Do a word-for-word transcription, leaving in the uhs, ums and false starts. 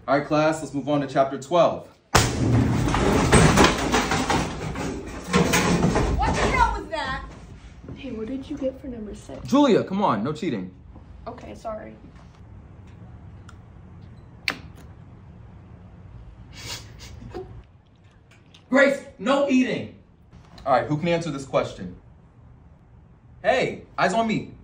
All right, class, let's move on to chapter twelve. What the hell was that? Hey, what did you get for number six? Julia, come on, no cheating. Okay, sorry. Grace, no eating. All right, who can answer this question? Hey, eyes on me.